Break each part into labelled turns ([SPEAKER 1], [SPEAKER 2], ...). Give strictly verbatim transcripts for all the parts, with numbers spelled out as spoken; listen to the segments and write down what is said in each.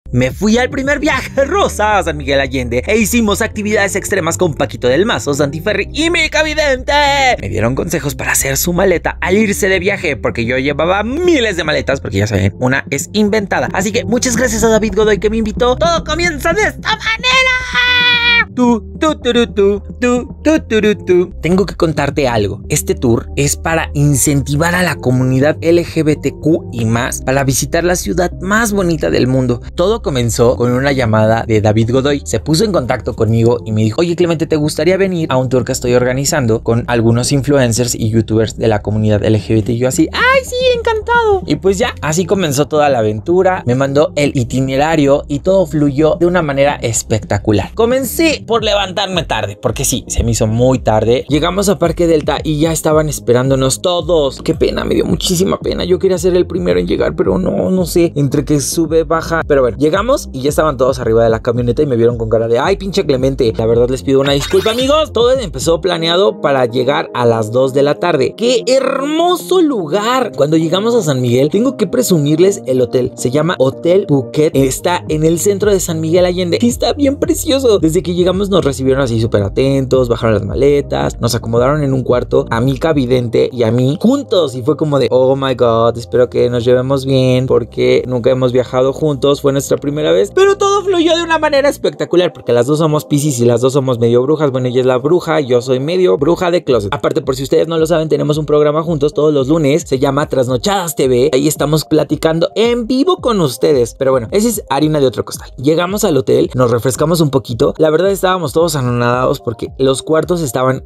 [SPEAKER 1] Me fui al primer viaje rosa a San Miguel Allende e hicimos actividades extremas con Paquito del Mazo, Santi Ferry y Mica Vidente. Me dieron consejos para hacer su maleta al irse de viaje, porque yo llevaba miles de maletas, porque ya saben, una es inventada. Así que muchas gracias a David Godoy que me invitó. Todo comienza de esta manera. Tú, tú, tú, tú, tú, tú, tú, tú. Tengo que contarte algo. Este tour es para incentivar a la comunidad L G B T Q y más para visitar la ciudad más bonita del mundo. Todo comenzó con una llamada de David Godoy. Se puso en contacto conmigo y me dijo: oye, Clemente, ¿te gustaría venir a un tour que estoy organizando con algunos influencers y youtubers de la comunidad L G B T? Y yo así, ¡ay, sí, encantado! Y pues ya, así comenzó toda la aventura. Me mandó el itinerario y todo fluyó de una manera espectacular. Comencé por levantarme tarde, porque sí, se me hizo muy tarde. Llegamos a Parque Delta y ya estaban esperándonos todos. Qué pena, me dio muchísima pena. Yo quería ser el primero en llegar, pero no, no sé, entre que sube, baja. Pero bueno, llegamos y ya estaban todos arriba de la camioneta y me vieron con cara de: ay, pinche Clemente. La verdad les pido una disculpa, amigos. Todo empezó planeado para llegar a las dos de la tarde. ¡Qué hermoso lugar! Cuando llegamos a San Miguel, tengo que presumirles el hotel. Se llama Hotel Phuket. Está en el centro de San Miguel Allende y está bien precioso. Desde que llegamos nos recibieron así súper atentos, bajaron las maletas, nos acomodaron en un cuarto a Mica Vidente y a mí juntos, y fue como de: oh my god, espero que nos llevemos bien porque nunca hemos viajado juntos, fue nuestra primera vez, pero todo fluyó de una manera espectacular porque las dos somos Piscis y las dos somos medio brujas. Bueno, ella es la bruja y yo soy medio bruja de closet. Aparte, por si ustedes no lo saben, tenemos un programa juntos todos los lunes, se llama Trasnochadas T V. Ahí estamos platicando en vivo con ustedes. Pero bueno, esa es harina de otro costal. Llegamos al hotel, nos refrescamos un poquito. La verdad, estábamos todos anonadados porque los cuartos estaban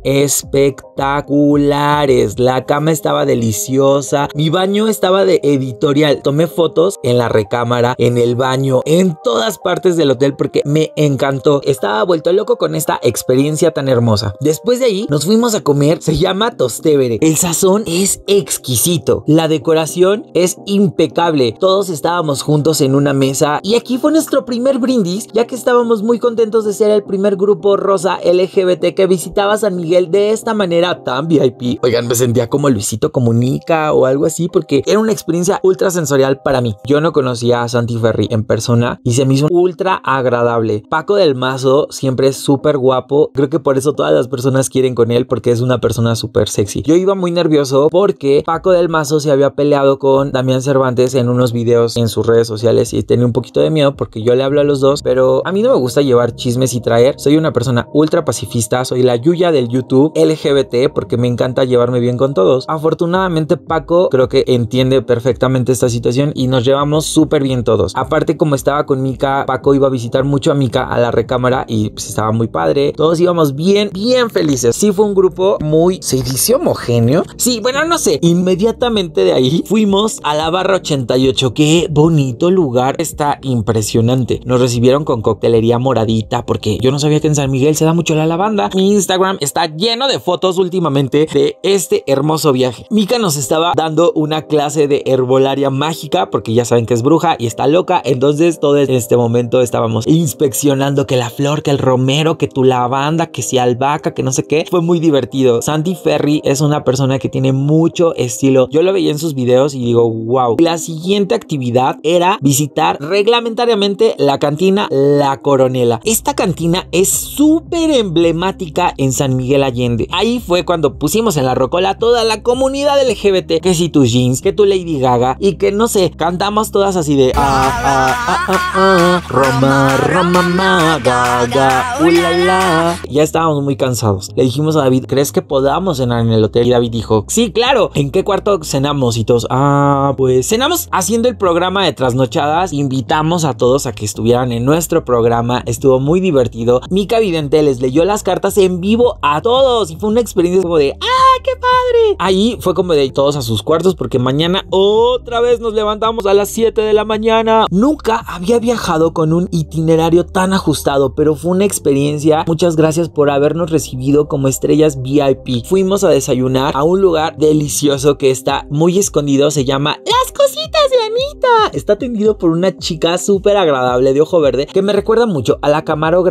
[SPEAKER 1] espectaculares. La cama estaba deliciosa. Mi baño estaba de editorial. Tomé fotos en la recámara, en el baño, en todas partes del hotel porque me encantó. Estaba vuelto loco con esta experiencia tan hermosa. Después de ahí nos fuimos a comer. Se llama Tostévere. El sazón es exquisito. La decoración es impecable. Todos estábamos juntos en una mesa y aquí fue nuestro primer brindis, ya que estábamos muy contentos de ser el primer grupo rosa L G B T que visitaba San Miguel de esta manera tan V I P. Oigan, me sentía como Luisito Comunica o algo así porque era una experiencia ultra sensorial para mí. Yo no conocía a Santi Ferry en persona y se me hizo ultra agradable. Paco del Mazo siempre es súper guapo. Creo que por eso todas las personas quieren con él, porque es una persona súper sexy. Yo iba muy nervioso porque Paco del Mazo se había peleado con Damián Cervantes en unos videos en sus redes sociales y tenía un poquito de miedo porque yo le hablo a los dos, pero a mí no me gusta llevar chismes y traer. Soy una persona ultra pacifista, soy la Yuya del YouTube L G B T porque me encanta llevarme bien con todos. Afortunadamente Paco creo que entiende perfectamente esta situación y nos llevamos súper bien todos. Aparte, como estaba con Mica, Paco iba a visitar mucho a Mica a la recámara y pues estaba muy padre. Todos íbamos bien, bien felices. Sí, fue un grupo muy, ¿se dice homogéneo? Sí, bueno, no sé. Inmediatamente de ahí fuimos a la barra ochenta y ocho. Qué bonito lugar, está impresionante. Nos recibieron con coctelería moradita porque yo no sabía que en San Miguel se da mucho la lavanda. Mi Instagram está lleno de fotos últimamente de este hermoso viaje. Mica nos estaba dando una clase de herbolaria mágica porque ya saben que es bruja y está loca. Entonces todo en este momento estábamos inspeccionando que la flor, que el romero, que tu lavanda, que si albahaca, que no sé qué. Fue muy divertido. Santi Ferry es una persona que tiene mucho estilo. Yo lo veía en sus videos y digo, wow. La siguiente actividad era visitar reglamentariamente la cantina La Coronela. Esta cantina es súper emblemática en San Miguel Allende. Ahí fue cuando pusimos en la rocola toda la comunidad L G B T, que si tus jeans, que tu Lady Gaga y que no sé, cantamos todas así de ah, ah, ah, ah, ah, Roma, Roma, ma, Gaga, ulala. Ya estábamos muy cansados. Le dijimos a David, ¿crees que podamos cenar en el hotel? Y David dijo, sí, claro. ¿En qué cuarto cenamos? Y todos, ah, pues cenamos haciendo el programa de Trasnochadas. Invitamos a todos a que estuvieran en nuestro programa. Estuvo muy divertido. Mica Vidente les leyó las cartas en vivo a todos y fue una experiencia como de ¡ah, qué padre! Ahí fue como de todos a sus cuartos porque mañana otra vez nos levantamos a las siete de la mañana. Nunca había viajado con un itinerario tan ajustado, pero fue una experiencia. Muchas gracias por habernos recibido como estrellas V I P. Fuimos a desayunar a un lugar delicioso que está muy escondido. Se llama Las Cositas de Anita. Está atendido por una chica súper agradable de ojo verde que me recuerda mucho a la camarógrafa de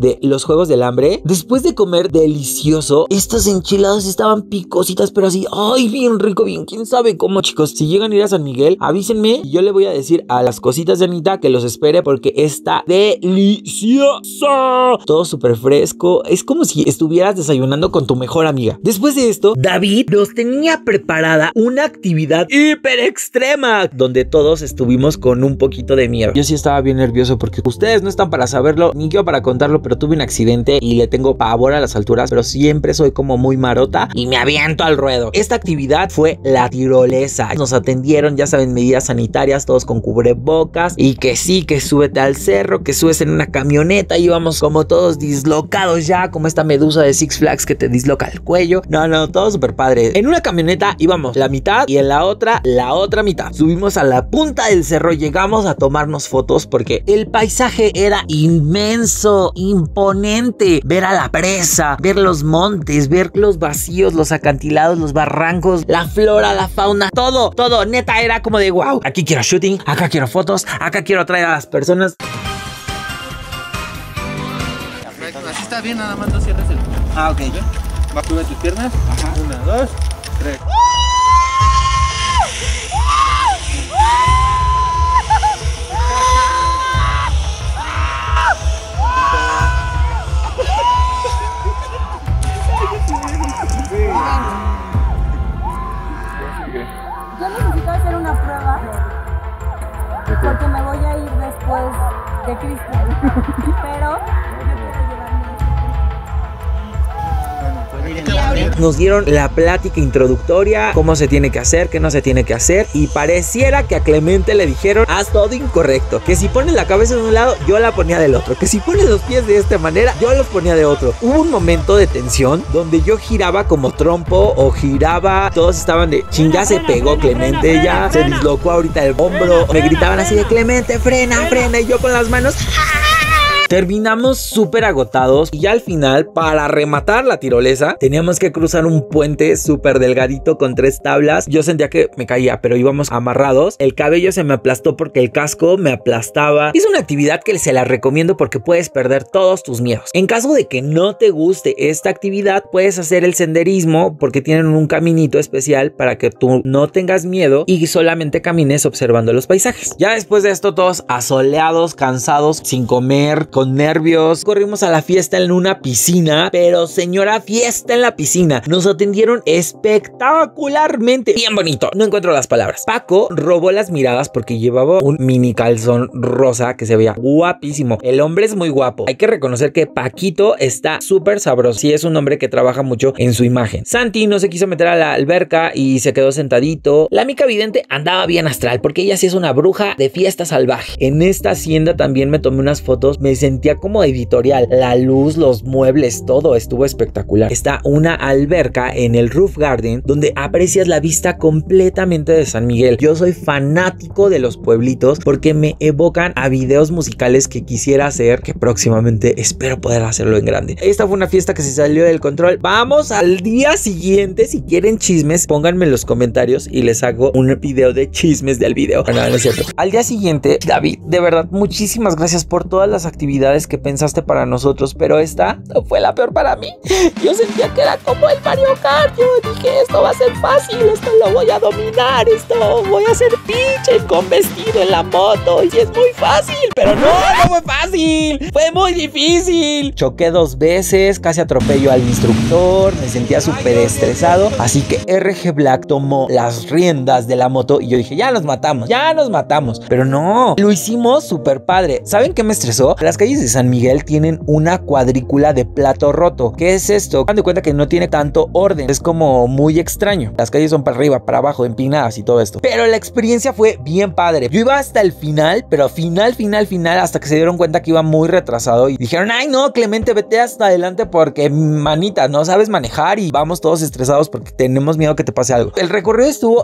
[SPEAKER 1] de los Juegos del Hambre. Después de comer delicioso, estas enchiladas estaban picositas, pero así, ay, bien rico, bien, quién sabe cómo, chicos. Si llegan a ir a San Miguel, avísenme y yo le voy a decir a las cositas de Anita que los espere porque está delicioso. Todo súper fresco, es como si estuvieras desayunando con tu mejor amiga. Después de esto, David nos tenía preparada una actividad hiper extrema donde todos estuvimos con un poquito de miedo. Yo sí estaba bien nervioso porque ustedes no están para saberlo ni yo para contarlo, pero tuve un accidente y le tengo pavor a las alturas, pero siempre soy como muy marota y me aviento al ruedo. Esta actividad fue la tirolesa. Nos atendieron, ya saben, medidas sanitarias, todos con cubrebocas y que sí, que súbete al cerro, que subes en una camioneta. Íbamos como todos dislocados ya, como esta medusa de Six Flags que te disloca el cuello. No, no, todo súper padre. En una camioneta íbamos la mitad y en la otra, la otra mitad. Subimos a la punta del cerro, llegamos a tomarnos fotos porque el paisaje era inmenso, imponente. Ver a la presa, ver los montes, ver los vacíos, los acantilados, los barrancos, la flora, la fauna, todo, todo, neta era como de wow, aquí quiero shooting, acá quiero fotos, acá quiero traer a las personas.
[SPEAKER 2] Así está bien, nada más no cierres el...
[SPEAKER 1] Ah, ok.
[SPEAKER 2] Va a subir tus piernas. Ajá. Una, dos, tres.
[SPEAKER 3] Yo necesito hacer una prueba porque me voy a ir después de Cristo, pero yo quiero llevarme.
[SPEAKER 1] Nos dieron la plática introductoria, cómo se tiene que hacer, qué no se tiene que hacer, y pareciera que a Clemente le dijeron haz todo incorrecto, que si pones la cabeza de un lado yo la ponía del otro, que si pones los pies de esta manera yo los ponía de otro. Hubo un momento de tensión donde yo giraba como trompo o giraba, todos estaban de chinga, se pegó Clemente, ya se dislocó ahorita el hombro, me gritaban así de Clemente, frena, frena, y yo con las manos. Terminamos súper agotados y ya al final, para rematar la tirolesa, teníamos que cruzar un puente súper delgadito con tres tablas. Yo sentía que me caía, pero íbamos amarrados. El cabello se me aplastó porque el casco me aplastaba. Es una actividad que se la recomiendo porque puedes perder todos tus miedos. En caso de que no te guste esta actividad, puedes hacer el senderismo porque tienen un caminito especial para que tú no tengas miedo y solamente camines observando los paisajes. Ya después de esto, todos asoleados, cansados, sin comer, con nervios, corrimos a la fiesta en una piscina, pero señora, fiesta en la piscina. Nos atendieron espectacularmente, bien bonito, no encuentro las palabras. Paco robó las miradas porque llevaba un mini calzón rosa que se veía guapísimo. El hombre es muy guapo. Hay que reconocer que Paquito está súper sabroso. Sí, es un hombre que trabaja mucho en su imagen. Santi no se quiso meter a la alberca y se quedó sentadito. La Mica Vidente andaba bien astral porque ella sí es una bruja de fiesta salvaje. En esta hacienda también me tomé unas fotos, me sentía como editorial. La luz, los muebles, todo estuvo espectacular. Está una alberca en el Roof Garden donde aprecias la vista completamente de San Miguel. Yo soy fanático de los pueblitos porque me evocan a videos musicales que quisiera hacer, que próximamente espero poder hacerlo en grande. Esta fue una fiesta que se salió del control. Vamos al día siguiente. Si quieren chismes, pónganme en los comentarios y les hago un video de chismes del video. No, no es cierto. Al día siguiente, David, de verdad, muchísimas gracias por todas las actividades que pensaste para nosotros, pero esta no fue la peor para mí. Yo sentía que era como el Mario Kart. Yo dije, esto va a ser fácil, esto lo voy a dominar, esto voy a hacer pinche con vestido en la moto y es muy fácil, pero no, no fue fácil, fue muy difícil. Choqué dos veces, casi atropello al instructor, me sentía súper estresado, así que R G Black tomó las riendas de la moto y yo dije, ya nos matamos, ya nos matamos, pero no, lo hicimos súper padre. ¿Saben qué me estresó? Las calles de San Miguel tienen una cuadrícula de plato roto. ¿Qué es esto? Dan de cuenta que no tiene tanto orden, es como muy extraño. Las calles son para arriba, para abajo, empinadas y todo esto, pero la experiencia fue bien padre. Yo iba hasta el final, pero final, final, final, hasta que se dieron cuenta que iba muy retrasado y dijeron, ay no, Clemente, vete hasta adelante porque manita, no sabes manejar y vamos todos estresados porque tenemos miedo que te pase algo. El recorrido estuvo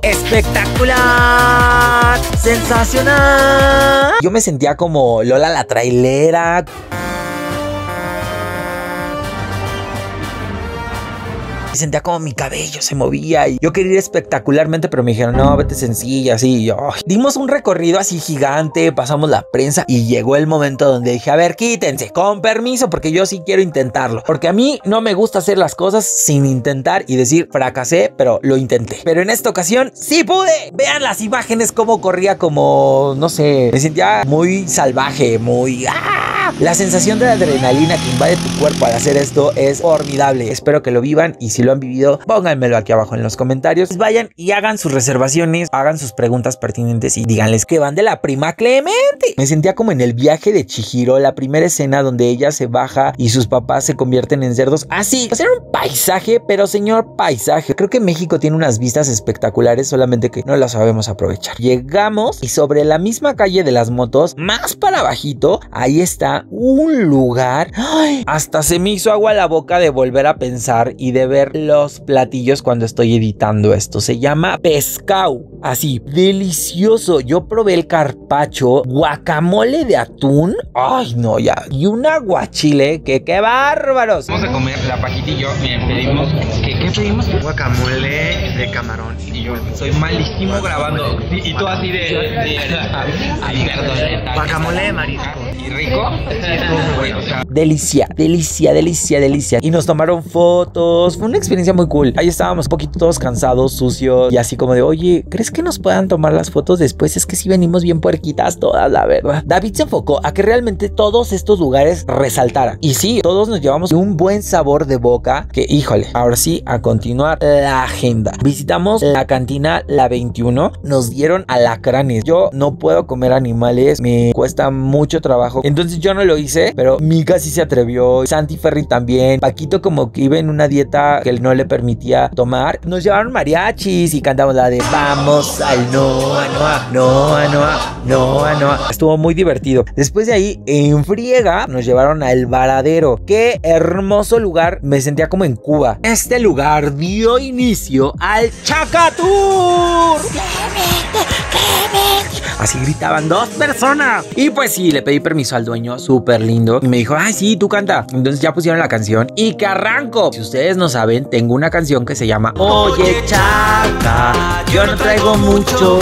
[SPEAKER 1] espectacular, sensacional. Yo me sentía como Lola la trailera. Y sentía como mi cabello se movía y yo quería ir espectacularmente, pero me dijeron, no, vete sencilla, así. Y yo, ay. Dimos un recorrido así gigante, pasamos la prensa y llegó el momento donde dije, a ver, quítense, con permiso, porque yo sí quiero intentarlo. Porque a mí no me gusta hacer las cosas sin intentar y decir, fracasé, pero lo intenté. Pero en esta ocasión, ¡sí pude! Vean las imágenes, cómo corría como, no sé, me sentía muy salvaje, muy... ¡ah! La sensación de adrenalina que invade tu cuerpo al hacer esto es formidable. Espero que lo vivan y si lo han vivido, pónganmelo aquí abajo en los comentarios. Vayan y hagan sus reservaciones, hagan sus preguntas pertinentes y díganles que van de la prima Clemente. Me sentía como en el viaje de Chihiro, la primera escena donde ella se baja y sus papás se convierten en cerdos. Así, pues era un paisaje, pero señor paisaje. Creo que México tiene unas vistas espectaculares, solamente que no las sabemos aprovechar. Llegamos y sobre la misma calle de las motos, más para bajito, ahí está un lugar. ¡Ay! Hasta se me hizo agua la boca de volver a pensar y de ver los platillos cuando estoy editando esto. Se llama pescado. Así, delicioso. Yo probé el carpaccio, guacamole de atún. Ay, no, ya. Y un aguachile, que qué bárbaros. Vamos a comer la Paquita y yo. Miren, pedimos. ¿Qué, qué pedimos?
[SPEAKER 4] Guacamole de camarón.
[SPEAKER 1] Y yo soy malísimo grabando. Y, y tú así de. de, de, de
[SPEAKER 4] Guacamole de marisco.
[SPEAKER 1] ¿Y rico? Bueno, o sea, delicia, delicia, delicia, delicia. Y nos tomaron fotos. Fue una experiencia muy cool. Ahí estábamos un poquito todos cansados, sucios. Y así como de, oye, ¿crees que nos puedan tomar las fotos después? Es que sí venimos bien puerquitas todas, la verdad. David se enfocó a que realmente todos estos lugares resaltaran. Y sí, todos nos llevamos un buen sabor de boca. Que, híjole, ahora sí, a continuar la agenda. Visitamos la cantina La veintiuno. Nos dieron alacranes. Yo no puedo comer animales. Me cuesta mucho trabajo. Entonces yo no lo hice, pero Mika sí se atrevió. Santi Ferry también. Paquito como que iba en una dieta que él no le permitía tomar. Nos llevaron mariachis y cantamos la de vamos al Noa, Noa, Noa, Noa, Noa, Noa. Estuvo muy divertido. Después de ahí, en friega, nos llevaron al Varadero. Qué hermoso lugar. Me sentía como en Cuba. Este lugar dio inicio al Chacatur. Así gritaban dos personas. Y pues sí, le pedí permiso al dueño, súper lindo. Y me dijo, ay, sí, tú canta. Entonces ya pusieron la canción y que arranco. Si ustedes no saben, tengo una canción que se llama Oye Chaca, yo no traigo mucho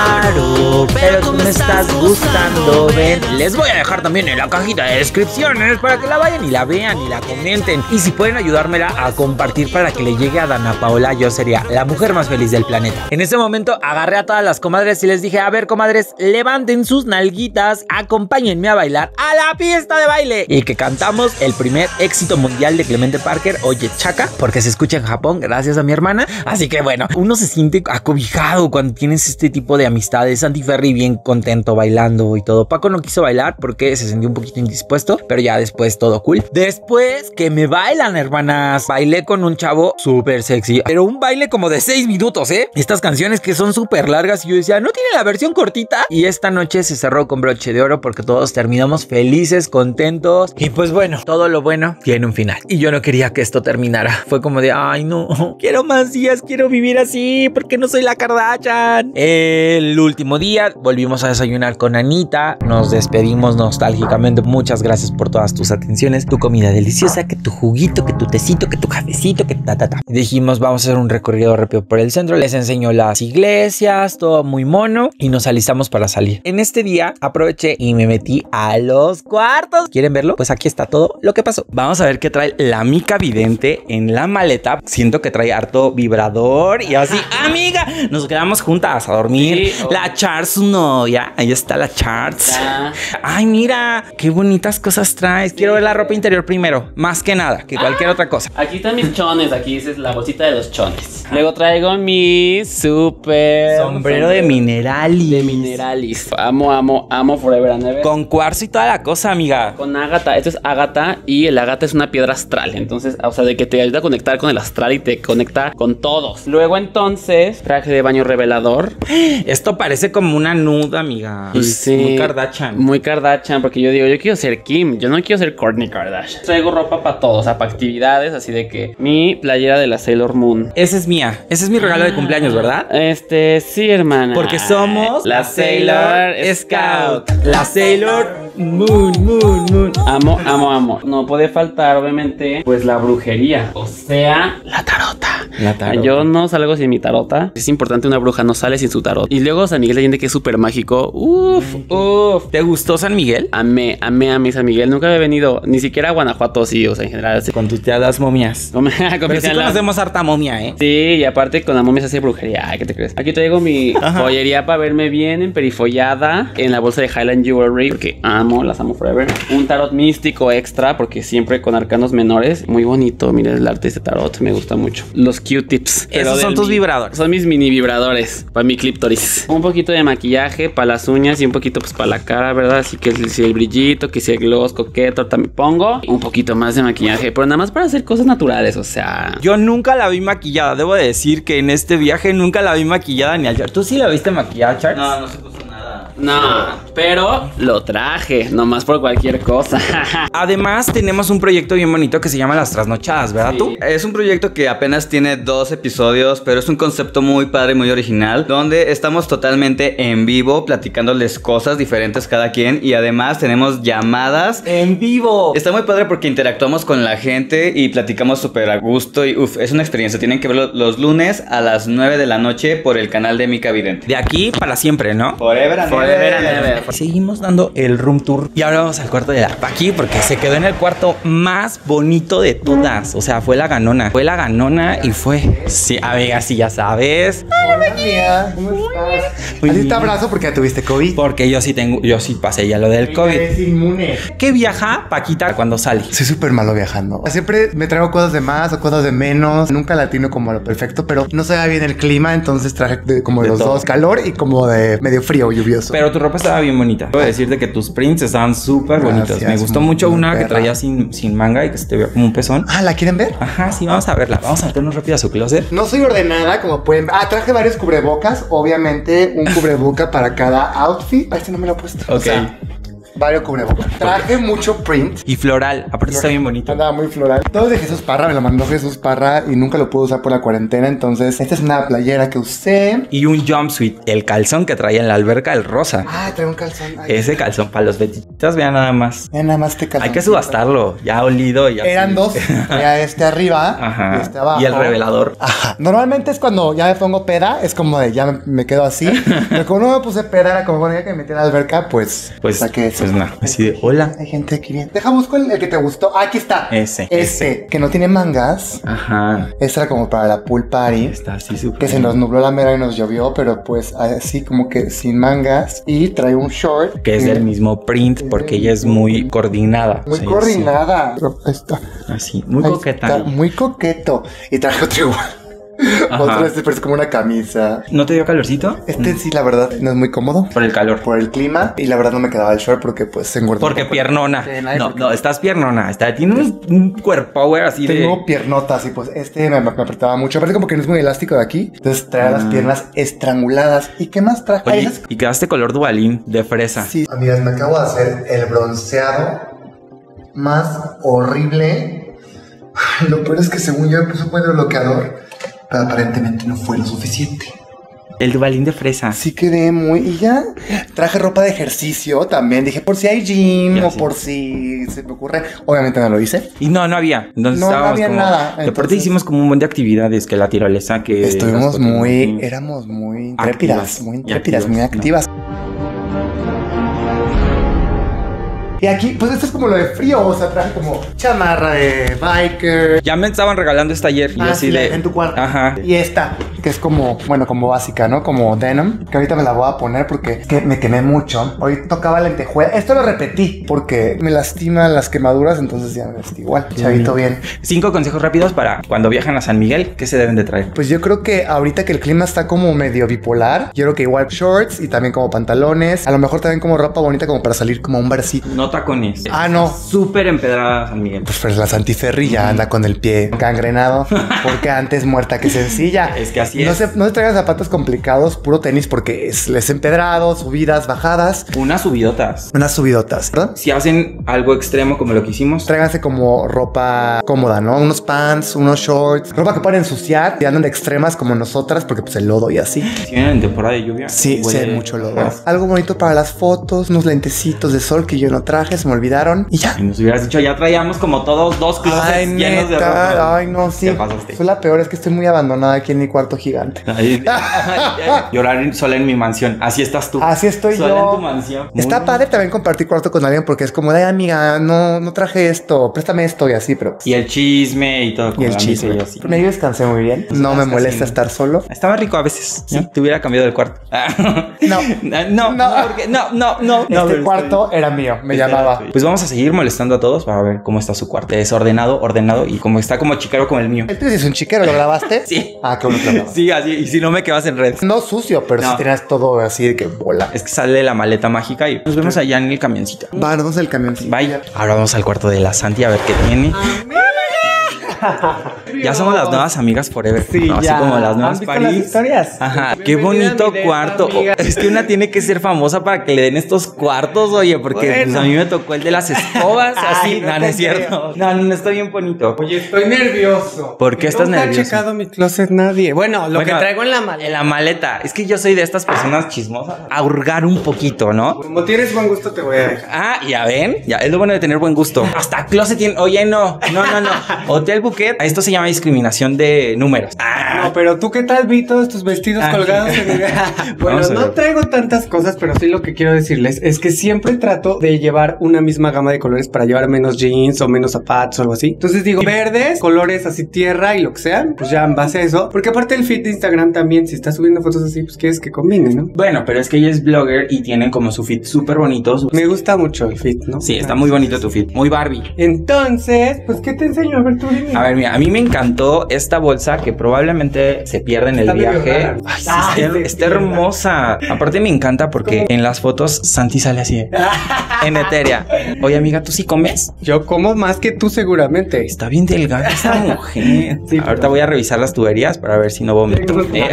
[SPEAKER 1] varo, pero tú me estás gustando, ven. Les voy a dejar también en la cajita de descripciones para que la vayan y la vean y la comenten. Y si pueden ayudármela a compartir para que le llegue a Dana Paola, yo sería la mujer más feliz del planeta. En ese momento agarré a todas las comadres y les dije, a ver, comadres, levanten sus nalguitas, acompáñenme a bailar a la pista de baile. Y que cantamos el primer éxito mundial de Clemente Parker, Oye Chaca, porque se escucha en Japón gracias a mi hermana. Así que bueno, uno se siente acobijado cuando tienes este tipo de amistades. Santi Ferry bien contento bailando y todo. Paco no quiso bailar porque se sintió un poquito indispuesto, pero ya después todo cool. Después que me bailan, hermanas, bailé con un chavo súper sexy, pero un baile como de seis minutos, ¿eh? Estas canciones que son súper largas y yo decía, ¿no tiene la versión cortita? Y esta noche se cerró con broche de oro porque todos terminamos felices, contentos. Y pues bueno, todo lo bueno tiene un final. Y yo no quería que esto terminara. Fue como de, ay no, quiero más días, quiero vivir así, porque no soy la Kardashian. El último día volvimos a desayunar con Anita. Nos despedimos nostálgicamente. Muchas gracias por todas tus atenciones, tu comida deliciosa, que tu juguito, que tu tecito, que tu cafecito, que ta ta ta. Dijimos, vamos a hacer un recorrido rápido por el centro. Les enseño las iglesias, todo muy mono. Y nos alistamos para salir. En este día aproveché y me metí a los cuartos. ¿Quieren verlo? Pues aquí está todo lo que pasó. Vamos a ver qué trae la Mica Vidente en la maleta. Siento que trae harto vibrador y así. Amiga, nos quedamos juntas a dormir. Sí, oh. La Charles, no, ya. Ahí está la Charles. Ya. Ay, mira, qué bonitas cosas traes. Sí. Quiero ver la ropa interior primero, más que nada, que cualquier ah, otra cosa.
[SPEAKER 5] Aquí están mis chones. Aquí dices la bolsita de los chones. Luego traigo mi súper
[SPEAKER 1] sombrero de Mineralis.
[SPEAKER 5] De Mineralis. Amo, amo, amo Forever and Ever.
[SPEAKER 1] Con cuarzo y toda la cosa, amiga.
[SPEAKER 5] Con ágata. Esto es ágata y el ágata es una piedra astral. Entonces, o sea, de que te ayuda a conectar con el astral y te conecta con todos. Luego, entonces, traje de baño revelador.
[SPEAKER 1] Esto parece como una nuda, amiga.
[SPEAKER 5] Pues sí.
[SPEAKER 1] Muy Kardashian.
[SPEAKER 5] Muy Kardashian, porque yo digo, yo quiero ser Kim. Yo no quiero ser Kourtney Kardashian. Traigo ropa para todos, o sea, para actividades. Así de que mi playera de la Sailor Moon.
[SPEAKER 1] Esa es mía. Ese es mi regalo ah, de cumpleaños, ¿verdad?
[SPEAKER 5] Este, sí, hermana.
[SPEAKER 1] Porque somos
[SPEAKER 5] la Sailor Scout.
[SPEAKER 1] La Sailor Moon, moon, moon.
[SPEAKER 5] Amo, amo, amo. No puede faltar, obviamente, pues la brujería. O sea, la tarota.
[SPEAKER 1] La tarota.
[SPEAKER 5] Yo no salgo sin mi tarota. Es importante, una bruja no sale sin su tarot. Y luego San Miguel de Allende, que es súper mágico. Uf, uf.
[SPEAKER 1] ¿Te gustó San Miguel?
[SPEAKER 5] Amé, amé, amé San Miguel. Nunca había venido, ni siquiera a Guanajuato, sí, o sea, en general. Sí.
[SPEAKER 1] Con tus teadas momias.
[SPEAKER 5] Con, con
[SPEAKER 1] Pero
[SPEAKER 5] mis
[SPEAKER 1] sí
[SPEAKER 5] alas.
[SPEAKER 1] conocemos harta momia, ¿eh?
[SPEAKER 5] Sí, y aparte con la momia se hace brujería. Ay, ¿qué te crees? Aquí traigo mi
[SPEAKER 1] Ajá.
[SPEAKER 5] joyería para verme bien emperifollada en la bolsa de Highland Jewelry, porque amo, las amo forever. Un tarot místico extra, porque siempre con arcanos menores. Muy bonito, miren el arte de este tarot, me gusta mucho. Los Q-tips. pero
[SPEAKER 1] Esos son
[SPEAKER 5] del
[SPEAKER 1] tus
[SPEAKER 5] mi-
[SPEAKER 1] vibradores.
[SPEAKER 5] Son mis mini vibradores para mi clítoris. Un poquito de maquillaje para las uñas y un poquito pues para la cara, ¿verdad? Así que si el brillito, que si el gloss coqueto también pongo. Un poquito más de maquillaje, pero nada más para hacer cosas naturales, o sea...
[SPEAKER 1] Yo nunca la vi maquillada. Debo de decir que en este viaje nunca la vi maquillada ni al Char. ¿Tú sí la viste maquillada, Charles?
[SPEAKER 2] No, no se puso nada.
[SPEAKER 5] No, pero lo traje, nomás por cualquier cosa.
[SPEAKER 1] Además, tenemos un proyecto bien bonito que se llama Las Trasnochadas, ¿verdad
[SPEAKER 5] Sí.
[SPEAKER 1] tú?
[SPEAKER 2] Es un proyecto que apenas tiene dos episodios, pero es un concepto muy padre y muy original, donde estamos totalmente en vivo, platicándoles cosas diferentes cada quien, y además tenemos llamadas.
[SPEAKER 1] En vivo.
[SPEAKER 2] Está muy padre porque interactuamos con la gente y platicamos súper a gusto y uff, es una experiencia. Tienen que verlo los lunes a las nueve de la noche por el canal de Mica Vidente.
[SPEAKER 1] De aquí para siempre, ¿no?
[SPEAKER 2] Forever and
[SPEAKER 5] Forever and ever.
[SPEAKER 1] Seguimos dando el room tour y ahora vamos al cuarto de la Paqui porque se quedó en el cuarto más bonito de todas. O sea, fue la ganona. Fue la ganona y fue. Sí, amiga, sí, ya sabes.
[SPEAKER 6] Hola, tía, ¿cómo estás?
[SPEAKER 1] Muy
[SPEAKER 6] Así te
[SPEAKER 1] bien.
[SPEAKER 6] abrazo porque ya tuviste COVID.
[SPEAKER 1] Porque yo sí tengo, yo sí pasé ya lo del COVID.
[SPEAKER 6] Es inmune.
[SPEAKER 1] ¿Qué viaja Paquita cuando sale?
[SPEAKER 6] Soy súper malo viajando. Siempre me traigo cosas de más o cosas de menos. Nunca latino como a lo perfecto, pero no sabía bien el clima, entonces traje de- como de,
[SPEAKER 1] De
[SPEAKER 6] los
[SPEAKER 1] todo.
[SPEAKER 6] dos, calor y como de medio frío, lluvioso.
[SPEAKER 1] Pero tu ropa estaba bien bonita. Debo decirte que tus prints estaban súper bonitos.
[SPEAKER 6] Gracias,
[SPEAKER 1] Me gustó
[SPEAKER 6] muy-
[SPEAKER 1] mucho
[SPEAKER 6] muy
[SPEAKER 1] una que
[SPEAKER 6] perra.
[SPEAKER 1] traía sin, sin manga y que se te veía como un pezón.
[SPEAKER 6] Ah, ¿la quieren ver?
[SPEAKER 1] Ajá, sí, vamos a verla. Vamos a meternos rápido a su closet.
[SPEAKER 6] No soy ordenada, como pueden ver. Ah, traje varios cubrebocas. Obviamente, un cubreboca para cada outfit. Ah, este no me lo he puesto. O
[SPEAKER 1] Ok.
[SPEAKER 6] sea, varios cubrebocas. Traje mucho print.
[SPEAKER 1] Y floral, aparte está bien bonito.
[SPEAKER 6] Andaba muy floral. Todo es de Jesús Parra, me lo mandó Jesús Parra y nunca lo pude usar por la cuarentena. Entonces, esta es una playera que usé.
[SPEAKER 1] Y un jumpsuit, el calzón que traía en la alberca, el rosa.
[SPEAKER 6] Ah, trae un calzón. Ay,
[SPEAKER 1] Ese calzón para los betitas, vean nada más.
[SPEAKER 6] Vean nada más este calzón.
[SPEAKER 1] Hay que subastarlo, ya olido y ya.
[SPEAKER 6] Eran dos. Traía este arriba
[SPEAKER 1] Ajá.
[SPEAKER 6] y este abajo.
[SPEAKER 1] Y el revelador.
[SPEAKER 6] Ajá. Normalmente es cuando ya me pongo peda, es como de ya me, me quedo así. Pero como no me puse peda, era como bueno, ya que me metí en la alberca, pues.
[SPEAKER 1] Pues,
[SPEAKER 6] saqué eso.
[SPEAKER 1] pues no, así de hola.
[SPEAKER 6] Hay gente aquí bien. Deja busco el, el que te gustó. Ah, aquí está.
[SPEAKER 1] Ese,
[SPEAKER 6] Este,
[SPEAKER 1] ese.
[SPEAKER 6] que no tiene mangas.
[SPEAKER 1] Ajá.
[SPEAKER 6] Este era como para la pool party.
[SPEAKER 1] Está así súper.
[SPEAKER 6] Que se nos nubló la mera y nos llovió, pero pues así como que sin mangas. Y trae un short.
[SPEAKER 1] Que es del mismo print porque ella es muy coordinada.
[SPEAKER 6] Muy
[SPEAKER 1] Sí,
[SPEAKER 6] coordinada. Ahí está.
[SPEAKER 1] sí. Así, muy
[SPEAKER 6] Ahí
[SPEAKER 1] coqueta.
[SPEAKER 6] está, muy coqueto. Y traje otro igual.
[SPEAKER 1] Ajá.
[SPEAKER 6] Otro este, pero es como una camisa.
[SPEAKER 1] ¿No te dio calorcito?
[SPEAKER 6] Este sí, la verdad, no es muy cómodo.
[SPEAKER 1] Por el calor.
[SPEAKER 6] Por el clima. Y la verdad no me quedaba el short porque pues se engordó.
[SPEAKER 1] Porque
[SPEAKER 6] un poco.
[SPEAKER 1] piernona.
[SPEAKER 6] Sí, nadie
[SPEAKER 1] No,
[SPEAKER 6] porque-
[SPEAKER 1] no, estás piernona. Está, tiene un, un cuerpo power así
[SPEAKER 6] Tengo
[SPEAKER 1] de.
[SPEAKER 6] piernotas y pues este me, me apretaba mucho. Aparte como que no es muy elástico de aquí. Entonces trae las piernas estranguladas. ¿Y qué más traje? Ay,
[SPEAKER 1] Oye,
[SPEAKER 6] esas-
[SPEAKER 1] y quedaste color dualín de fresa.
[SPEAKER 6] Sí. Amigas, me acabo de hacer el bronceado más horrible. Ay, lo peor es que según yo me puse un buen bloqueador, pero aparentemente no fue lo suficiente.
[SPEAKER 1] El dualín de fresa.
[SPEAKER 6] Sí quedé muy... Y ya traje ropa de ejercicio también. Dije, por si hay gym
[SPEAKER 1] Ya,
[SPEAKER 6] o
[SPEAKER 1] sí.
[SPEAKER 6] por si se me ocurre. Obviamente no lo hice.
[SPEAKER 1] Y no, no había. Entonces
[SPEAKER 6] No, no
[SPEAKER 1] estábamos
[SPEAKER 6] había
[SPEAKER 1] como.
[SPEAKER 6] nada,
[SPEAKER 1] Y aparte
[SPEAKER 6] entonces-
[SPEAKER 1] hicimos como un montón de actividades, que la tirolesa, que.
[SPEAKER 6] Estuvimos
[SPEAKER 1] las-
[SPEAKER 6] muy... Éramos muy intrépidas.
[SPEAKER 1] Activas.
[SPEAKER 6] Muy
[SPEAKER 1] Y
[SPEAKER 6] intrépidas,
[SPEAKER 1] activas,
[SPEAKER 6] muy
[SPEAKER 1] ¿no?
[SPEAKER 6] activas. Y aquí, pues esto es como lo de frío. O sea, traje como chamarra de biker.
[SPEAKER 1] Ya me estaban regalando esta ayer. Y
[SPEAKER 6] Ah,
[SPEAKER 1] así
[SPEAKER 6] sí,
[SPEAKER 1] de.
[SPEAKER 6] en tu cuarto.
[SPEAKER 1] Ajá.
[SPEAKER 6] Y esta, que es como, bueno, como básica, ¿no? Como denim, que ahorita me la voy a poner porque es que me quemé mucho. Hoy tocaba lentejuela. Esto lo repetí porque me lastiman las quemaduras, entonces ya me vestí igual. Chavito bien.
[SPEAKER 1] Cinco consejos rápidos para cuando viajan a San Miguel. ¿Qué se deben de traer?
[SPEAKER 6] Pues yo creo que ahorita que el clima está como medio bipolar, yo creo que igual shorts y también como pantalones. A lo mejor también como ropa bonita como para salir como a un barcito.
[SPEAKER 1] No
[SPEAKER 2] no tacones.
[SPEAKER 6] Ah, no.
[SPEAKER 2] Súper empedrada San Miguel.
[SPEAKER 6] Pues, pues la Santiferri ya anda con el pie gangrenado. Porque antes muerta que sencilla.
[SPEAKER 2] Es que así
[SPEAKER 6] no
[SPEAKER 2] es.
[SPEAKER 6] Se, no se traigan zapatos complicados, puro tenis, porque es, es empedrado, subidas, bajadas.
[SPEAKER 2] Unas subidotas.
[SPEAKER 6] Unas subidotas, ¿verdad?
[SPEAKER 2] Si hacen algo extremo como lo que hicimos,
[SPEAKER 6] Tráiganse como ropa cómoda, ¿no? Unos pants, unos shorts, ropa que pueden ensuciar y andan de extremas como nosotras, porque pues el lodo y así.
[SPEAKER 2] si vienen en temporada de lluvia.
[SPEAKER 6] Sí, sí
[SPEAKER 2] huele-
[SPEAKER 6] hay mucho lodo. Algo bonito para las fotos, unos lentecitos de sol que yo no traje, se me olvidaron y ya.
[SPEAKER 2] Y nos hubieras dicho, ya traíamos como todos dos closets
[SPEAKER 6] Ay,
[SPEAKER 2] llenos de
[SPEAKER 6] neta,
[SPEAKER 2] ropa.
[SPEAKER 6] ay, no, sí.
[SPEAKER 2] Te pasaste.
[SPEAKER 6] Soy la peor, es que estoy muy abandonada aquí en mi cuarto gigante.
[SPEAKER 2] Ay, llorar sola en mi mansión. Así estás tú.
[SPEAKER 6] Así estoy
[SPEAKER 2] sola
[SPEAKER 6] yo.
[SPEAKER 2] en tu mansión.
[SPEAKER 6] Está
[SPEAKER 2] Muy-
[SPEAKER 6] padre también compartir cuarto con alguien porque es como, ay, amiga, no, no traje esto, préstame esto y así, pero...
[SPEAKER 2] Y el chisme y todo.
[SPEAKER 6] Y
[SPEAKER 2] como
[SPEAKER 6] el
[SPEAKER 2] la amiga
[SPEAKER 6] chisme.
[SPEAKER 2] y así.
[SPEAKER 6] Me descansé muy bien. No me
[SPEAKER 2] Estás
[SPEAKER 6] molesta
[SPEAKER 2] casi-
[SPEAKER 6] estar solo.
[SPEAKER 2] Estaba rico a veces. Sí. Te hubiera cambiado el cuarto.
[SPEAKER 6] No.
[SPEAKER 2] no, no,
[SPEAKER 6] No.
[SPEAKER 2] porque- no, no, no. no,
[SPEAKER 6] Este
[SPEAKER 2] pero
[SPEAKER 6] cuarto
[SPEAKER 2] está
[SPEAKER 6] era mío, me
[SPEAKER 2] bien.
[SPEAKER 6] llamaba.
[SPEAKER 2] Pues vamos a seguir molestando a todos para ver cómo está su cuarto. Desordenado, ordenado y como está como chiquero como el mío.
[SPEAKER 6] ¿El tuyo es un chiquero? ¿Lo grabaste?
[SPEAKER 2] Sí.
[SPEAKER 6] Ah, qué bueno que lo grabaste.
[SPEAKER 2] Sí, así. Y si no me quedas en red.
[SPEAKER 6] No sucio, pero
[SPEAKER 2] No.
[SPEAKER 6] si tenías todo así de que bola.
[SPEAKER 2] Es que sale la maleta mágica y nos vemos allá en el camioncito.
[SPEAKER 6] Va, nos vamos al camión.
[SPEAKER 2] Bye. Ahora vamos al cuarto de la Santi a ver qué tiene. Ya somos las nuevas amigas forever.
[SPEAKER 7] Sí,
[SPEAKER 2] ¿no? Así
[SPEAKER 7] ya.
[SPEAKER 2] como las
[SPEAKER 7] ¿Han
[SPEAKER 2] nuevas
[SPEAKER 7] visto
[SPEAKER 2] París.
[SPEAKER 7] las historias?
[SPEAKER 2] Ajá. Qué
[SPEAKER 7] Bienvenida a
[SPEAKER 2] bonito
[SPEAKER 7] mi depa,
[SPEAKER 2] cuarto.
[SPEAKER 7] amiga.
[SPEAKER 2] Es que una tiene que ser famosa para que le den estos cuartos, oye, porque
[SPEAKER 7] Bueno.
[SPEAKER 2] pues, a mí me tocó el de las escobas. Así,
[SPEAKER 7] Ay, no
[SPEAKER 2] no, no
[SPEAKER 7] te
[SPEAKER 2] es cierto. No, no, no, está bien bonito.
[SPEAKER 7] Oye, estoy nervioso.
[SPEAKER 2] ¿Por qué estás
[SPEAKER 7] Nunca
[SPEAKER 2] nervioso?
[SPEAKER 7] ha checado mi closet nadie. Bueno, lo
[SPEAKER 2] Bueno,
[SPEAKER 7] que traigo en la maleta.
[SPEAKER 2] En la maleta. Es que yo soy de estas personas chismosas. A hurgar un poquito, ¿no?
[SPEAKER 7] Como tienes buen gusto, te voy a dejar.
[SPEAKER 2] Ah, ya ven, ya es lo bueno de tener buen gusto. Hasta closet tiene. Oye, no, no, no, no. Hotel Bouquet. Esto se llama discriminación de números. Ah,
[SPEAKER 7] No, pero tú, ¿qué tal vi todos tus vestidos
[SPEAKER 2] Ah.
[SPEAKER 7] colgados en mi... Bueno,
[SPEAKER 2] Vamos a
[SPEAKER 7] no
[SPEAKER 2] ver.
[SPEAKER 7] traigo tantas cosas, pero sí lo que quiero decirles es que siempre trato de llevar una misma gama de colores para llevar menos jeans o menos zapatos o algo así. Entonces digo, verdes, colores así tierra y lo que sea, pues ya en base a eso. Porque aparte el feed de Instagram también, si estás subiendo fotos así, pues quieres que combine, ¿no?
[SPEAKER 2] Bueno, pero es que ella es blogger y tiene como su feed súper bonito. su-
[SPEAKER 7] Me gusta mucho el feed, ¿no?
[SPEAKER 2] Sí, está muy bonito tu feed. Muy Barbie.
[SPEAKER 7] Entonces, pues, ¿qué te enseño? A ver, tú dime.
[SPEAKER 2] A ver, mira, a mí me encantó esta bolsa que probablemente se pierde en el
[SPEAKER 7] Está medio
[SPEAKER 2] viaje.
[SPEAKER 7] rara.
[SPEAKER 2] Ay, sí,
[SPEAKER 7] Ay,
[SPEAKER 2] está,
[SPEAKER 7] se
[SPEAKER 2] está
[SPEAKER 7] pierde.
[SPEAKER 2] hermosa. Aparte me encanta porque en las fotos Santi sale así ¿eh? en etérea. Oye, amiga, ¿tú sí comes?
[SPEAKER 7] Yo como más que tú seguramente.
[SPEAKER 2] Está bien delgada esta mujer.
[SPEAKER 7] Sí,
[SPEAKER 2] Ahorita
[SPEAKER 7] pero-
[SPEAKER 2] voy a revisar las tuberías para ver si no vomito.
[SPEAKER 7] No.
[SPEAKER 2] Eh,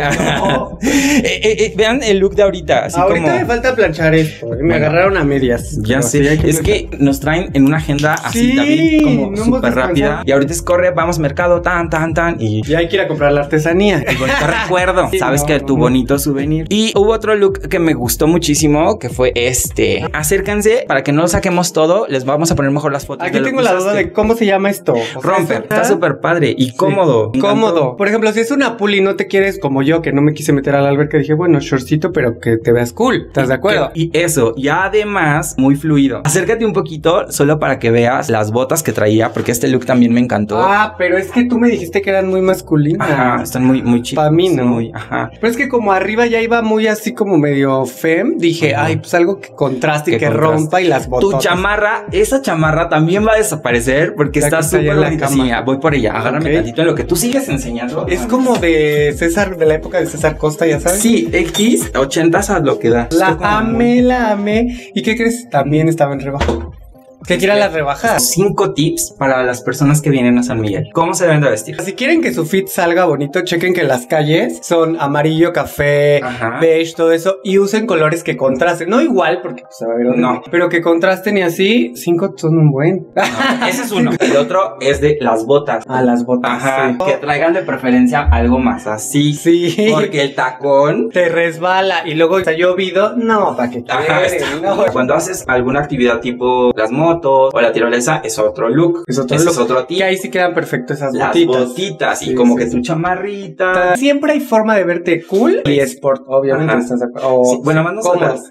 [SPEAKER 2] eh, eh, eh, vean el look de ahorita, así
[SPEAKER 7] Ahorita
[SPEAKER 2] como...
[SPEAKER 7] me falta planchar esto. Me
[SPEAKER 2] Bueno.
[SPEAKER 7] agarraron a medias.
[SPEAKER 2] Ya
[SPEAKER 7] Pero
[SPEAKER 2] sé,
[SPEAKER 7] sí hay
[SPEAKER 2] es
[SPEAKER 7] planchar.
[SPEAKER 2] que nos traen en una agenda así
[SPEAKER 7] Sí,
[SPEAKER 2] también como
[SPEAKER 7] no hemos
[SPEAKER 2] súper
[SPEAKER 7] descansado.
[SPEAKER 2] rápida. Y ahorita es corre, vamos mercado, tan, tan, tan. Y
[SPEAKER 7] Ya hay que ir a comprar la artesanía.
[SPEAKER 2] el bonito recuerdo.
[SPEAKER 7] Sí,
[SPEAKER 2] Sabes
[SPEAKER 7] no,
[SPEAKER 2] que tu
[SPEAKER 7] no.
[SPEAKER 2] bonito souvenir. Y hubo otro look que me gustó muchísimo, que fue este. Acérquense para que no saquemos todo. Les vamos a poner mejor las fotos.
[SPEAKER 7] Aquí
[SPEAKER 2] de lo
[SPEAKER 7] tengo
[SPEAKER 2] que
[SPEAKER 7] la duda
[SPEAKER 2] usaste.
[SPEAKER 7] de cómo se llama esto. O sea,
[SPEAKER 2] Romper.
[SPEAKER 7] ¿eso?
[SPEAKER 2] Está
[SPEAKER 7] ¿Ah?
[SPEAKER 2] súper padre y cómodo. Me
[SPEAKER 7] Cómodo.
[SPEAKER 2] encantó.
[SPEAKER 7] Por ejemplo, si es una pool y no te quieres como yo, que no me quise meter a la alberca, dije, bueno, shortcito, pero que te veas cool. ¿Estás de acuerdo?
[SPEAKER 2] Y eso, y además, muy fluido. Acércate un poquito solo para que veas las botas que traía, porque este look también me encantó.
[SPEAKER 7] Ah, pero es que tú me dijiste que eran muy masculinas.
[SPEAKER 2] Ajá, están muy, muy chidos.
[SPEAKER 7] Pa' mí, ¿no?
[SPEAKER 2] Muy, ajá.
[SPEAKER 7] Pero es que como arriba ya iba muy así como medio fem, dije,
[SPEAKER 2] Ajá.
[SPEAKER 7] ay, pues algo que contraste y
[SPEAKER 2] Que
[SPEAKER 7] que
[SPEAKER 2] contraste.
[SPEAKER 7] rompa y las
[SPEAKER 2] Tu
[SPEAKER 7] botas.
[SPEAKER 2] chamarra, esa chamarra también va a desaparecer porque
[SPEAKER 7] Ya
[SPEAKER 2] está
[SPEAKER 7] que está allá
[SPEAKER 2] súper
[SPEAKER 7] en la
[SPEAKER 2] bonita.
[SPEAKER 7] cama.
[SPEAKER 2] Sí, voy por ella. Agárrame
[SPEAKER 7] Ok.
[SPEAKER 2] tantito en lo que tú sigues enseñando.
[SPEAKER 7] Es como de César, de la época de César Costa, ya sabes.
[SPEAKER 2] Sí, X, ochentas a lo que da.
[SPEAKER 7] La
[SPEAKER 2] Está como
[SPEAKER 7] amé,
[SPEAKER 2] muy-
[SPEAKER 7] la amé. ¿Y qué crees? También estaba en rebaja. ¿Qué quiera las rebajas?
[SPEAKER 2] Cinco tips para las personas que vienen a San Miguel. ¿Cómo se deben de vestir?
[SPEAKER 7] Si quieren que su fit salga bonito, chequen que las calles son amarillo, café,
[SPEAKER 2] Ajá.
[SPEAKER 7] beige, todo eso, y usen colores que contrasten. No igual, porque pues, se va a ver
[SPEAKER 2] No.
[SPEAKER 7] horrible, pero que contrasten y así, cinco son un buen.
[SPEAKER 2] No, ese es uno. El otro es de las botas.
[SPEAKER 7] A las botas.
[SPEAKER 2] Ajá.
[SPEAKER 7] sí.
[SPEAKER 2] Que traigan de preferencia algo más así.
[SPEAKER 7] Sí.
[SPEAKER 2] Porque el tacón.
[SPEAKER 7] Te resbala y luego está llovido. No, ¿para qué
[SPEAKER 2] Ajá,
[SPEAKER 7] quieren?
[SPEAKER 2] está-
[SPEAKER 7] No.
[SPEAKER 2] Cuando haces alguna actividad tipo las motos o la tirolesa, es otro look.
[SPEAKER 7] Es otro
[SPEAKER 2] Ese
[SPEAKER 7] look.
[SPEAKER 2] es otro tip.
[SPEAKER 7] Que ahí sí quedan perfecto esas
[SPEAKER 2] Las
[SPEAKER 7] botitas.
[SPEAKER 2] botitas y
[SPEAKER 7] Sí,
[SPEAKER 2] como
[SPEAKER 7] sí,
[SPEAKER 2] que
[SPEAKER 7] sí.
[SPEAKER 2] tu chamarrita.
[SPEAKER 7] Siempre hay forma de verte cool y sport, obviamente.
[SPEAKER 2] Ajá.
[SPEAKER 7] ¿Estás de acuerdo? O
[SPEAKER 2] Sí, bueno, más nosotras.
[SPEAKER 7] cómodos.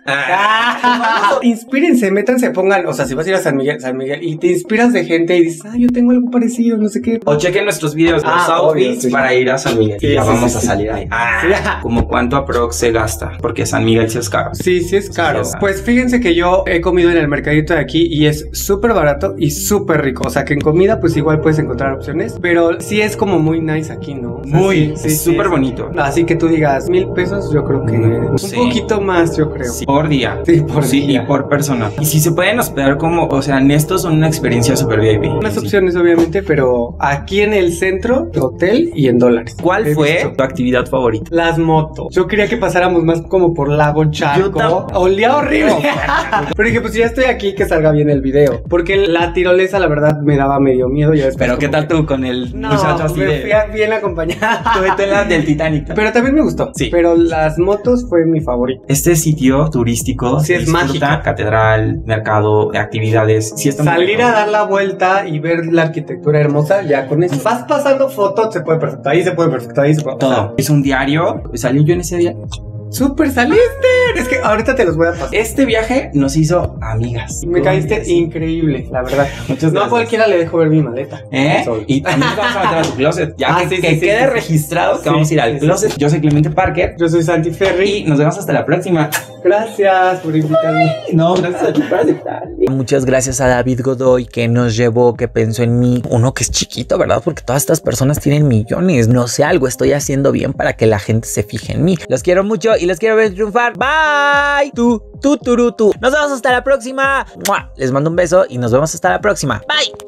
[SPEAKER 7] Ah. Inspírense, métanse, pongan, o sea, si vas a ir a San Miguel, San Miguel y te inspiras de gente y dices, ah, yo tengo algo parecido, no sé qué.
[SPEAKER 2] O chequen nuestros videos,
[SPEAKER 7] Ah,
[SPEAKER 2] los
[SPEAKER 7] obvio,
[SPEAKER 2] outfits
[SPEAKER 7] sí.
[SPEAKER 2] para ir a San Miguel.
[SPEAKER 7] Sí,
[SPEAKER 2] y ya
[SPEAKER 7] sí,
[SPEAKER 2] vamos
[SPEAKER 7] sí,
[SPEAKER 2] a
[SPEAKER 7] sí.
[SPEAKER 2] salir ahí. Ah,
[SPEAKER 7] Sí.
[SPEAKER 2] como cuánto aprox se gasta. Porque San Miguel sí es caro.
[SPEAKER 7] Sí, sí es caro.
[SPEAKER 2] Sí, es-
[SPEAKER 7] Pues fíjense que yo he comido en el mercadito de aquí y es súper barato y súper rico. O sea que en comida pues igual puedes encontrar opciones, pero sí es como muy nice aquí, ¿no? O sea,
[SPEAKER 8] Muy,
[SPEAKER 7] sí, sí,
[SPEAKER 8] es
[SPEAKER 7] sí,
[SPEAKER 8] súper
[SPEAKER 7] es-
[SPEAKER 8] bonito.
[SPEAKER 7] Así que tú digas mil pesos, yo creo que un
[SPEAKER 8] Sí.
[SPEAKER 7] poquito más, yo creo.
[SPEAKER 8] Sí, por día.
[SPEAKER 7] Sí, por
[SPEAKER 8] Sí,
[SPEAKER 7] día.
[SPEAKER 8] y por persona. Y si se pueden hospedar como, o sea, en estos son una experiencia súper V I P.
[SPEAKER 7] Más
[SPEAKER 8] Sí.
[SPEAKER 7] opciones obviamente, pero aquí en el centro, hotel y en dólares.
[SPEAKER 8] ¿Cuál
[SPEAKER 7] He
[SPEAKER 8] fue
[SPEAKER 7] visto.
[SPEAKER 8] tu actividad favorita?
[SPEAKER 7] Las motos. Yo quería que pasáramos más como por lago Charco.
[SPEAKER 8] tam-
[SPEAKER 7] Olía horrible. Pero dije, pues si ya estoy aquí, que salga bien el video. Porque la tirolesa, la verdad, me daba medio miedo. Ya después
[SPEAKER 8] Pero ¿qué
[SPEAKER 7] como
[SPEAKER 8] tal
[SPEAKER 7] que-
[SPEAKER 8] tú con el
[SPEAKER 7] No,
[SPEAKER 8] muchacho así
[SPEAKER 7] me
[SPEAKER 8] de...
[SPEAKER 7] fui a- bien acompañada.
[SPEAKER 8] Tú vete en la del Titanic.
[SPEAKER 7] Pero también me gustó.
[SPEAKER 8] Sí.
[SPEAKER 7] Pero las motos fue mi favorito.
[SPEAKER 8] Este sitio turístico
[SPEAKER 7] Sí,
[SPEAKER 8] se
[SPEAKER 7] es
[SPEAKER 8] disfruta,
[SPEAKER 7] mágico.
[SPEAKER 8] catedral, mercado, actividades. Sí, está muy
[SPEAKER 7] Salir
[SPEAKER 8] rico.
[SPEAKER 7] a dar la vuelta y ver la arquitectura hermosa, ya con eso. Vas pasando fotos, se puede perfecto. Ahí se puede perfecto. Ahí se puede.
[SPEAKER 8] Todo. Es un diario. Salí yo en ese día.
[SPEAKER 7] Súper saliste. Es que ahorita te los voy a pasar.
[SPEAKER 8] Este viaje nos hizo amigas.
[SPEAKER 7] Me caíste
[SPEAKER 8] Sí.
[SPEAKER 7] increíble, la verdad.
[SPEAKER 8] Muchas
[SPEAKER 7] No a
[SPEAKER 8] gracias.
[SPEAKER 7] cualquiera le dejo ver mi maleta.
[SPEAKER 8] ¿Eh?
[SPEAKER 7] Soy.
[SPEAKER 8] Y también nos vamos a meter a tu closet. Ya
[SPEAKER 7] Ah,
[SPEAKER 8] que,
[SPEAKER 7] sí,
[SPEAKER 8] que
[SPEAKER 7] sí, sí,
[SPEAKER 8] quede
[SPEAKER 7] sí, sí.
[SPEAKER 8] registrado que
[SPEAKER 7] Sí,
[SPEAKER 8] vamos a ir al
[SPEAKER 7] sí, sí,
[SPEAKER 8] closet. Yo soy Clemente Parker.
[SPEAKER 7] Yo soy Santi Ferry.
[SPEAKER 8] Y nos vemos hasta la próxima.
[SPEAKER 7] Gracias por invitarme.
[SPEAKER 8] No, gracias a ti por aceptarme.
[SPEAKER 1] Muchas gracias a David Godoy que nos llevó, que pensó en mí. Uno que es chiquito, ¿verdad? Porque todas estas personas tienen millones. No sé, algo estoy haciendo bien para que la gente se fije en mí. Los quiero mucho y los quiero ver triunfar. Bye. Tú, tú, tú, tú. Nos vemos hasta la próxima. ¡Mua! Les mando un beso y nos vemos hasta la próxima. Bye.